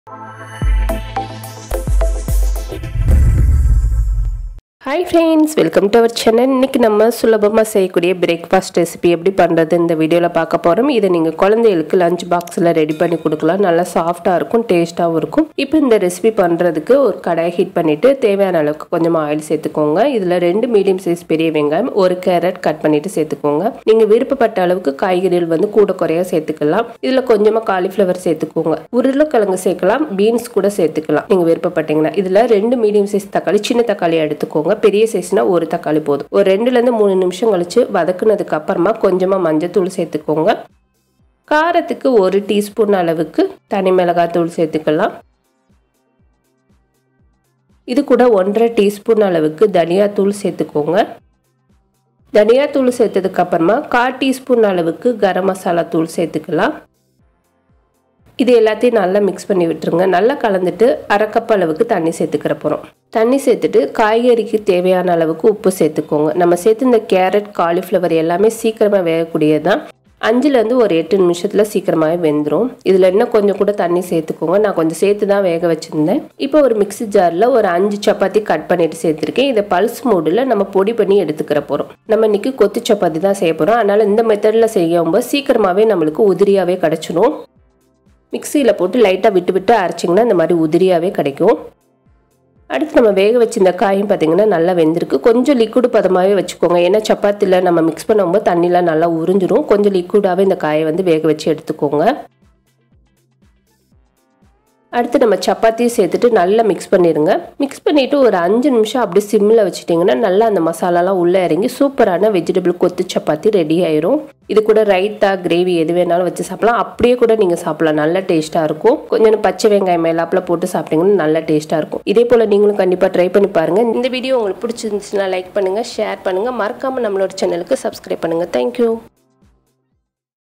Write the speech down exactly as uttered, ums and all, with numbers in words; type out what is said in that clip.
Hi friends, welcome to our channel. இன்னைக்கு நம்ம சுலபமா செய்யக்கூடிய பிரேக்ஃபாஸ்ட் ரெசிபி எப்படி பண்றது இந்த வீடியோல பார்க்க போறோம். இத நீங்க குழந்தைகளுக்கு லஞ்ச் பாக்ஸ்ல ரெடி பண்ணி கொடுக்கலாம். நல்லா சாஃப்ட்டா இருக்கும், டேஸ்டாவும் இருக்கும். இப்போ இந்த ரெசிபி பண்றதுக்கு ஒரு கடாய் ஹீட் பண்ணிட்டு தேவையான அளவுக்கு கொஞ்சம் ஆயில் சேர்த்துக்கோங்க. இதுல ரெண்டு மீடியம் சைஸ் பெரிய வெங்காயம், ஒரு கேரட் கட் பண்ணிட்டு சேர்த்துக்கோங்க. நீங்க விருப்பப்பட்ட அளவுக்கு காய்கறிகள் வந்து கூட குறைய சேர்த்துக்கலாம். இதுல கொஞ்சமா காலிஃப்ளவர் சேர்த்துக்கோங்க. உருளைக்கிழங்கு சேர்க்கலாம், பீன்ஸ் கூட சேர்த்துக்கலாம் நீங்க விருப்பப்பட்டீங்கன்னா. இதுல ரெண்டு மீடியம் சைஸ் தக்காளி, சின்ன தக்காளி எடுத்துக்கோங்க. பெரிய சைஸ்னா ஒரு தக்காளி போதும். ஒரு ரெண்டுல இருந்து மூணு நிமிஷம் கழிச்சு வதக்குனதுக்கு அப்புறமா கொஞ்சமா மஞ்சள் தூள் சேர்த்துக்கோங்க. காரத்துக்கு ஒரு டீஸ்பூன் அளவுக்கு தனி மிளகாய் தூள் சேர்த்துக்கலாம். இது கூட ஒன்றரை டீஸ்பூன் அளவுக்கு தனியா தூள் சேர்த்துக்கோங்க. தனியா தூள் சேர்த்ததுக்கு அப்புறமா கால் டீஸ்பூன் அளவுக்கு கரம் மசாலா தூள் சேர்த்துக்கலாம். இது எல்லாத்தையும் நல்லா மிக்ஸ் பண்ணி விட்டுருங்க. நல்லா கலந்துட்டு அரை கப் அளவுக்கு தண்ணி சேர்த்துக்கிற போகிறோம். தண்ணி சேர்த்துட்டு காய்கறிக்கு தேவையான அளவுக்கு உப்பு சேர்த்துக்கோங்க. நம்ம சேர்த்து இந்த கேரட், காலிஃப்ளவர் எல்லாமே சீக்கிரமாக வேகக்கூடியது தான். அஞ்சுலேருந்து ஒரு எட்டு நிமிஷத்தில் சீக்கிரமாகவே வெந்துடும். இதில் இன்னும் கொஞ்சம் கூட தண்ணி சேர்த்துக்கோங்க. நான் கொஞ்சம் சேர்த்து தான் வேக வச்சுருந்தேன். இப்போ ஒரு மிக்ஸி ஜாரில் ஒரு அஞ்சு சப்பாத்தி கட் பண்ணிட்டு சேர்த்துருக்கேன். இதை பல்ஸ் மூடில் நம்ம பொடி பண்ணி எடுத்துக்கிற போகிறோம். நம்ம இன்னைக்கு கொத்து சப்பாத்தி தான் செய்ய போகிறோம். அதனால் இந்த மெத்தடில் செய்யும்போது சீக்கிரமாகவே நம்மளுக்கு உதிரியாகவே கிடச்சிடும். மிக்சியில் போட்டு லைட்டாக விட்டு விட்டு அரைச்சிங்கன்னா இந்த மாதிரி உதிரியாகவே கிடைக்கும். அடுத்து நம்ம வேக வச்சு இந்த காயும் பார்த்தீங்கன்னா நல்லா வெந்திருக்கு. கொஞ்சம் லிக்விடு பதமாகவே வச்சுக்கோங்க. ஏன்னா சப்பாத்தியில் நம்ம மிக்ஸ் பண்ணும்போது தண்ணிலாம் நல்லா உறிஞ்சிரும். கொஞ்சம் லிக்விடாகவே இந்த காயை வந்து வேக வச்சு எடுத்துக்கோங்க. அடுத்து நம்ம சப்பாத்தியும் சேர்த்துட்டு நல்லா மிக்ஸ் பண்ணிடுங்க. மிக்ஸ் பண்ணிவிட்டு ஒரு அஞ்சு நிமிஷம் அப்படியே சிம்மில் வச்சுட்டிங்கன்னா நல்லா அந்த மசாலாலாம் உள்ளே இறங்கி சூப்பரான வெஜிடபிள் கொத்து சப்பாத்தி ரெடி ஆயிரும். இது கூட ரைத்தா, கிரேவி எது வேணாலும் வச்சு சாப்பிடலாம். அப்படியே கூட நீங்கள் சாப்பிடலாம். நல்லா டேஸ்ட்டாக இருக்கும். கொஞ்சம் பச்சை வெங்காயம் மேலாப்பில் போட்டு சாப்பிட்டீங்கன்னா நல்லா டேஸ்ட்டாக இருக்கும். இதே போல் நீங்களும் கண்டிப்பாக ட்ரை பண்ணி பாருங்கள். இந்த வீடியோ உங்களுக்கு பிடிச்சிருந்துச்சுன்னா லைக் பண்ணுங்கள், ஷேர் பண்ணுங்கள். மறக்காமல் நம்மளோட சேனலுக்கு சப்ஸ்கிரைப் பண்ணுங்கள். தேங்க்யூ.